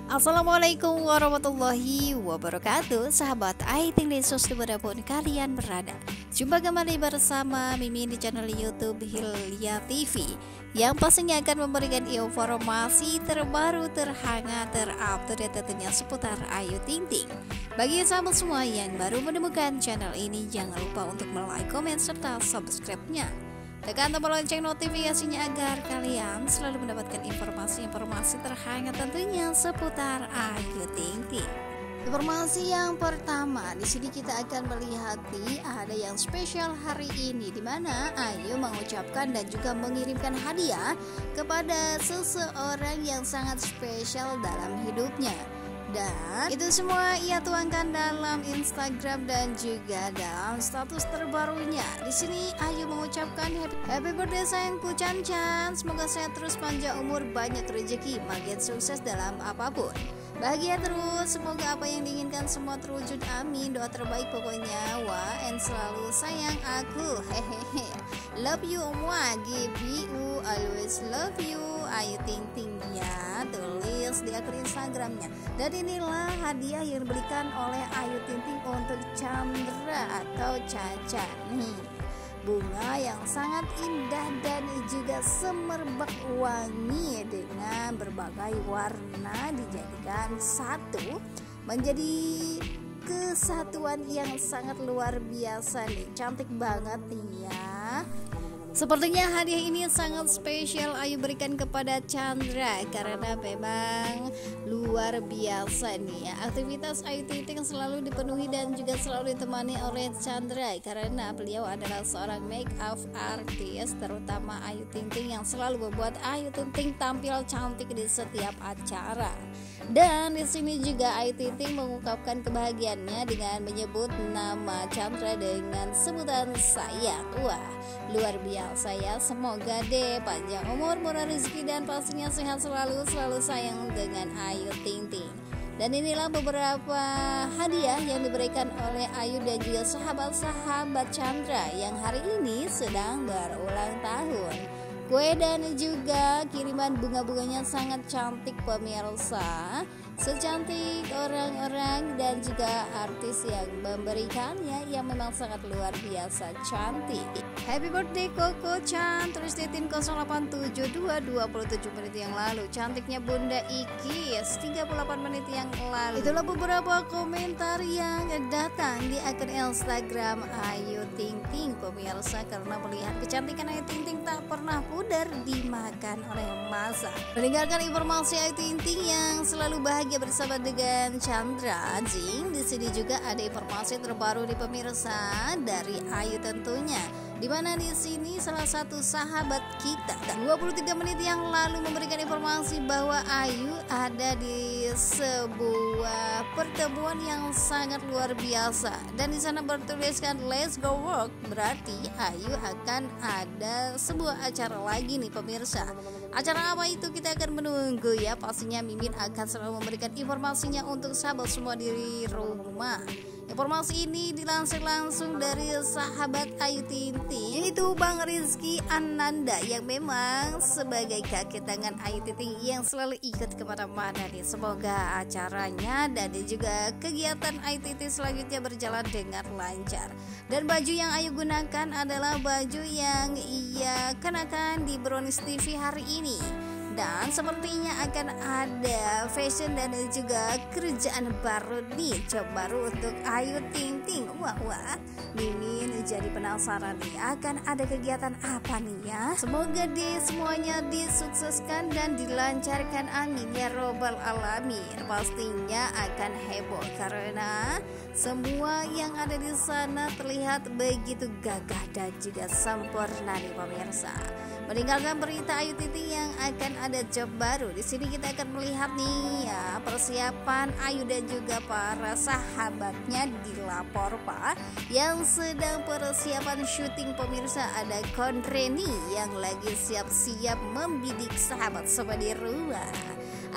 Assalamualaikum warahmatullahi wabarakatuh. Sahabat Ayu Ting Desus dimanapun kalian berada, jumpa kembali bersama Mimin di channel YouTube Hilya TV, yang pastinya akan memberikan informasi terbaru, terhangat, terupdate tentunya seputar Ayu Ting Ting. Bagi sahabat semua yang baru menemukan channel ini, jangan lupa untuk like, komen, serta subscribe-nya. Tekan tombol lonceng notifikasinya agar kalian selalu mendapatkan informasi-informasi terhangat tentunya seputar Ayu Ting Ting. Informasi yang pertama, di sini kita akan melihat ada yang spesial hari ini, di mana Ayu mengucapkan dan juga mengirimkan hadiah kepada seseorang yang sangat spesial dalam hidupnya. Dan itu semua ia tuangkan dalam Instagram dan juga dalam status terbarunya. Di sini Ayu mengucapkan happy birthday sayangku Chan Chan. Semoga sehat terus, panjang umur, banyak rezeki, makin sukses dalam apapun. Bahagia terus, semoga apa yang diinginkan semua terwujud, amin. Doa terbaik pokoknya, wah, and selalu sayang aku, hehehe. Love you semua, give you, always love you, Ayu Ting Ting ya, tulis di akun Instagramnya. Dan inilah hadiah yang diberikan oleh Ayu Ting Ting untuk Chandra atau Caca nih. Bunga yang sangat indah dan juga semerbak wangi dengan berbagai warna dijadikan satu menjadi kesatuan yang sangat luar biasa nih. Cantik banget nih ya. Sepertinya hadiah ini sangat spesial Ayu berikan kepada Chandra karena memang luar biasa nih ya. Aktivitas Ayu Ting Ting selalu dipenuhi dan juga selalu ditemani oleh Chandra karena beliau adalah seorang make up artist, terutama Ayu Ting Ting yang selalu membuat Ayu Ting Ting tampil cantik di setiap acara. Dan di sini juga Ayu Ting Ting mengungkapkan kebahagiaannya dengan menyebut nama Chandra dengan sebutan sayang. Wah, luar biasa ya. Semoga deh panjang umur, murah rezeki, dan pastinya sehat selalu sayang dengan Ayu Ting Ting. Dan inilah beberapa hadiah yang diberikan oleh Ayu dan juga sahabat-sahabat Chandra yang hari ini sedang berulang tahun. Kue dan juga kiriman bunga-bunganya sangat cantik pemirsa, secantik orang-orang dan juga artis yang memberikannya yang memang sangat luar biasa cantik. Happy birthday Koko Chan, tulis di tin 0872 27 menit yang lalu. Cantiknya Bunda Iki 38 menit yang lalu. Itulah beberapa komentar yang datang di akun Instagram Ayu Ting Ting pemirsa, karena melihat kecantikan Ayu Ting Ting tak pernah pudar dimakan oleh masa. Mendengarkan informasi Ayu Ting Ting yang selalu bahagia bersama dengan Chandra Jing, di sini juga ada informasi terbaru di pemirsa dari Ayu tentunya, di mana di sini salah satu sahabat kita 23 menit yang lalu memberikan informasi bahwa Ayu ada di sebuah pertemuan yang sangat luar biasa, dan di sana bertuliskan let's go work, berarti Ayu akan ada sebuah acara lagi nih pemirsa. Acara apa itu kita akan menunggu ya. Pastinya Mimin akan selalu memberikan informasinya untuk sahabat semua di rumah. Informasi ini dilansir langsung dari sahabat Ayu Ting Ting, yaitu Bang Rizky Ananda, yang memang sebagai kaki tangan Ayu Ting Ting yang selalu ikut kemana-mana nih. Semoga acaranya dan juga kegiatan Ayu Ting Ting selanjutnya berjalan dengan lancar. Dan baju yang Ayu gunakan adalah baju yang ia kenakan di Brownies TV hari ini. Dan sepertinya akan ada fashion dan juga kerjaan baru nih, job baru untuk Ayu Ting Ting. Wah, Mimin jadi penasaran nih, akan ada kegiatan apa nih ya. Semoga deh semuanya disukseskan dan dilancarkan, amin ya robbal alamin. Pastinya akan heboh karena semua yang ada di sana terlihat begitu gagah dan juga sempurna nih pemirsa. Meninggalkan berita Ayu Ting Ting yang akan ada job baru, di sini kita akan melihat nih ya persiapan Ayu dan juga para sahabatnya di Laporpa yang sedang persiapan syuting pemirsa. Ada Kondreni yang lagi siap-siap membidik sahabat semua di rumah.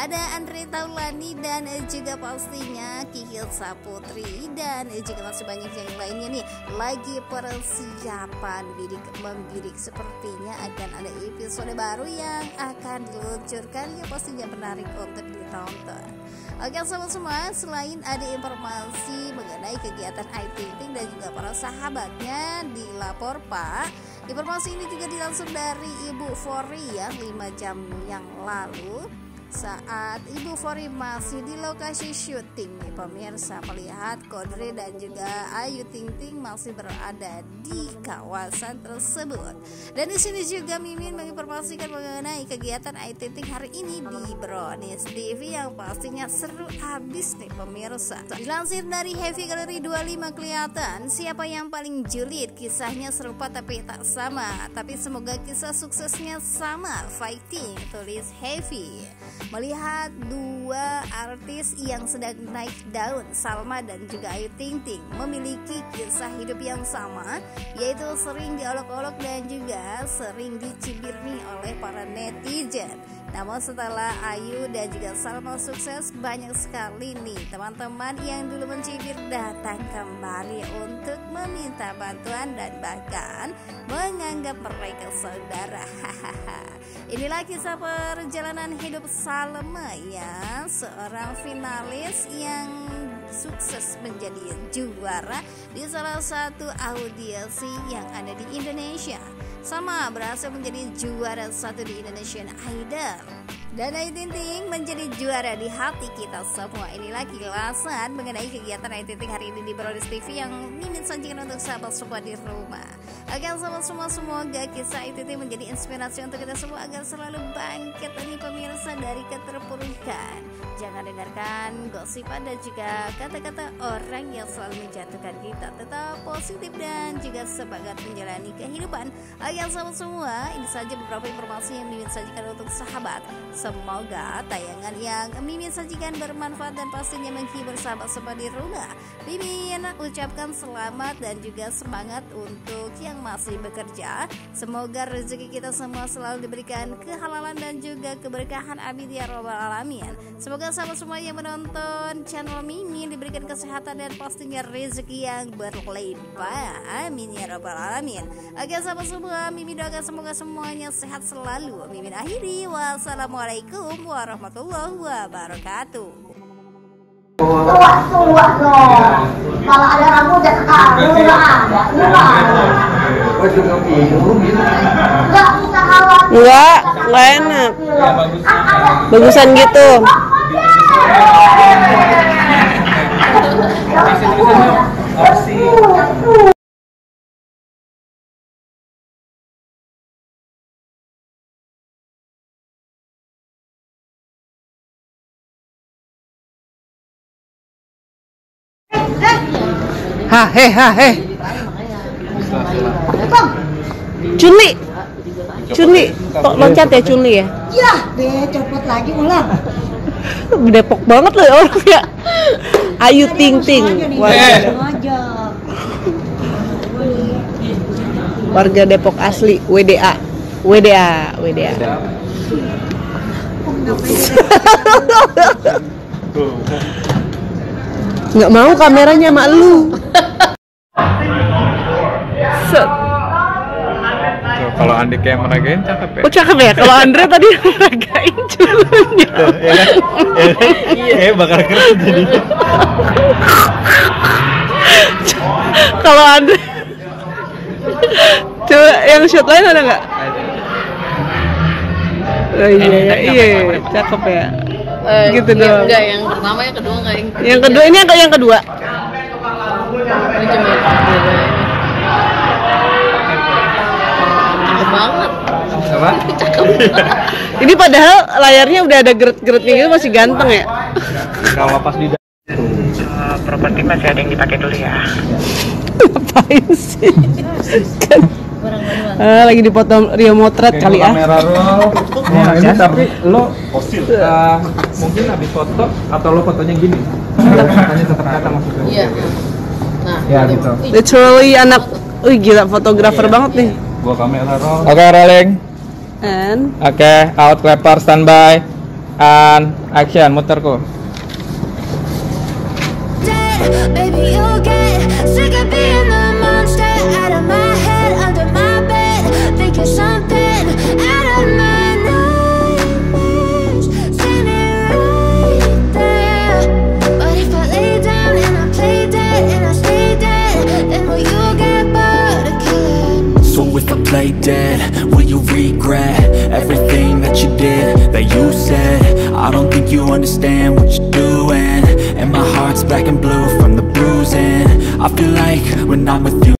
ada Andre Taulani dan juga pastinya Kiki Saputri dan juga masih banyak yang lainnya nih lagi persiapan membidik. Sepertinya akan ada episode baru yang akan diluncurkan yang pastinya menarik untuk ditonton. Oke sobat semua, selain ada informasi mengenai kegiatan Ayu Ting Ting dan juga para sahabatnya di Lapor Pak, informasi ini juga dilansir dari Ibu Fori ya 5 jam yang lalu saat Ibu Fori masih di lokasi syuting nih pemirsa, melihat Kodre dan juga Ayu Ting Ting masih berada di kawasan tersebut. Dan di sini juga Mimin menginformasikan mengenai kegiatan Ayu Ting Ting hari ini di Brownies TV yang pastinya seru abis nih pemirsa. Dilansir dari Heavy Gallery 25 kelihatan siapa yang paling julid, kisahnya serupa tapi tak sama, tapi semoga kisah suksesnya sama, fighting, tulis Heavy. Melihat dua artis yang sedang naik daun, Salma dan juga Ayu Ting Ting, memiliki kisah hidup yang sama, yaitu sering diolok-olok dan juga sering dicibir nih oleh para netizen. Namun setelah Ayu dan juga Salma sukses, banyak sekali nih teman-teman yang dulu mencibir datang kembali untuk meminta bantuan dan bahkan menganggap mereka saudara. Inilah kisah perjalanan hidup Salma ya, seorang finalis yang sukses menjadi juara di salah satu audisi yang ada di Indonesia. Sama berhasil menjadi juara 1 di Indonesian Idol. Dan Ayu Ting Ting menjadi juara di hati kita semua. Inilah kilasan mengenai kegiatan Ayu Ting Ting hari ini di Brownies TV yang Mimin sajikan untuk sahabat semua di rumah. Agar sahabat semua, semoga kisah Ayu Ting Ting menjadi inspirasi untuk kita semua agar selalu bangkit nih pemirsa dari keterpurukan. Jangan dengarkan gosipan dan juga kata-kata orang yang selalu menjatuhkan kita. Tetap positif dan juga semangat menjalani kehidupan. Agar sahabat semua, ini saja beberapa informasi yang Mimin sajikan untuk sahabat. Semoga tayangan yang Mimin sajikan bermanfaat dan pastinya menghibur sahabat semua di rumah. Mimin ucapkan selamat dan juga semangat untuk yang masih bekerja. Semoga rezeki kita semua selalu diberikan kehalalan dan juga keberkahan, amin ya robbal alamin. Semoga sahabat semua yang menonton channel Mimin diberikan kesehatan dan pastinya rezeki yang berlimpah, amin ya robbal alamin. Oke sahabat semua, Mimin doakan semoga semuanya sehat selalu. Mimin akhiri, wassalamualaikum warahmatullahi wabarakatuh. Tua dong. Kalau ada rambut udah sekarang nggak ada. Nggak usah khawatir. Nggak enak. Bagusan gitu. Chunli, kok loncat ya Chunli ya? Ya, deh copot lagi ulang. Depok banget loh orang ya. Ayu Ting Ting, warga Depok asli, WDA. Nggak mau kameranya sama lu. Kalau Andi kayak meragain cakep ya? Oh cakep ya? Kalau Andre tadi meragain culunnya. Iya, bakal keren jadi. Kalau Andre, coba yang shoot lain ada nggak? Oh iya, cakep ya. Gitu doang. Enggak, yang pertama, yang kedua enggak, yang kedua ini yang kedua. Cakep banget. Apa? Cakep. Ini padahal layarnya udah ada geret-geretnya gitu, masih ganteng ya. Kalau pas di properti masih ada yang dipakai dulu ya. Ngapain sih? Kan lagi dipoto Rio Motret kali ya. Kamera roll. Nah, ini tapi lo mungkin habis foto atau lo fotonya gini. Fotonya tetap kata maksudnya. Iya. Nah, ya gitu. Literally anak, wih gila fotografer banget nih. Gua kamera roll. Oke, rolling. And Oke, out clapper standby. And action, muterku. Baby, you'll get sick of being the monster out of my head, under my bed, thinking something out of my nightmares, standing right there. But if I lay down and I play dead and I stay dead, then will you get bored of killing? So if I play dead, will you regret everything that you did, that you said? I don't think you understand what you're doing, and my heart's black and blue from the bruising. I feel like when I'm with you